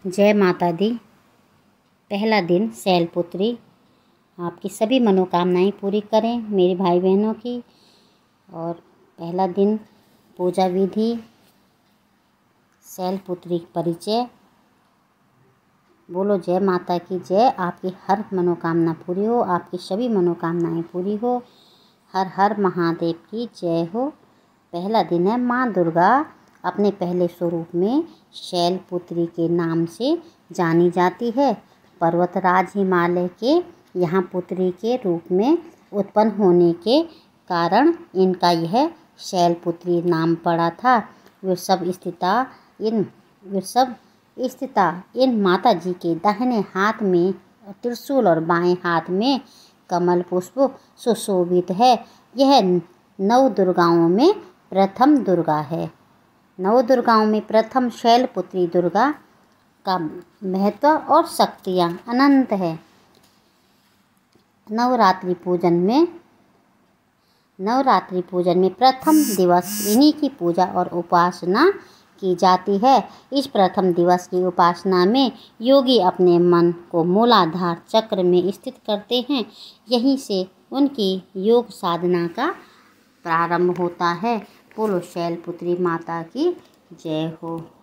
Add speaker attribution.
Speaker 1: जय माता दी। पहला दिन शैलपुत्री आपकी सभी मनोकामनाएं पूरी करें मेरे भाई बहनों की। और पहला दिन पूजा विधि, शैलपुत्री परिचय। बोलो जय माता की जय। आपकी हर मनोकामना पूरी हो, आपकी सभी मनोकामनाएं पूरी हो। हर हर महादेव की जय हो। पहला दिन है माँ दुर्गा अपने पहले स्वरूप में शैलपुत्री के नाम से जानी जाती है। पर्वतराज हिमालय के यहाँ पुत्री के रूप में उत्पन्न होने के कारण इनका यह शैलपुत्री नाम पड़ा था। वे सब स्थिता इन माता जी के दाहिने हाथ में त्रिशूल और बाएं हाथ में कमल पुष्प सुशोभित है। यह 9 दुर्गाओं में प्रथम दुर्गा है। 9 दुर्गाओं में प्रथम शैलपुत्री दुर्गा का महत्व और शक्तियाँ अनंत है। नवरात्रि पूजन में प्रथम दिवस इन्हीं की पूजा और उपासना की जाती है। इस प्रथम दिवस की उपासना में योगी अपने मन को मूलाधार चक्र में स्थित करते हैं। यहीं से उनकी योग साधना का प्रारंभ होता है। बोलो शैलपुत्री माता की जय हो।